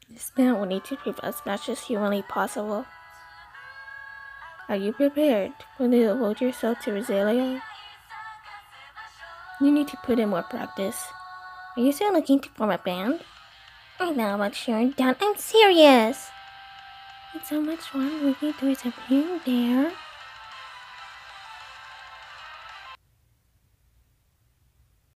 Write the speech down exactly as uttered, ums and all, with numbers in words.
This band will need to prove as much as humanly possible. Are you prepared to devote yourself to Roselia? You need to put in more practice. Are you still looking to form a band? I know about sharing down. I'm serious! It's so much fun working towards a being there.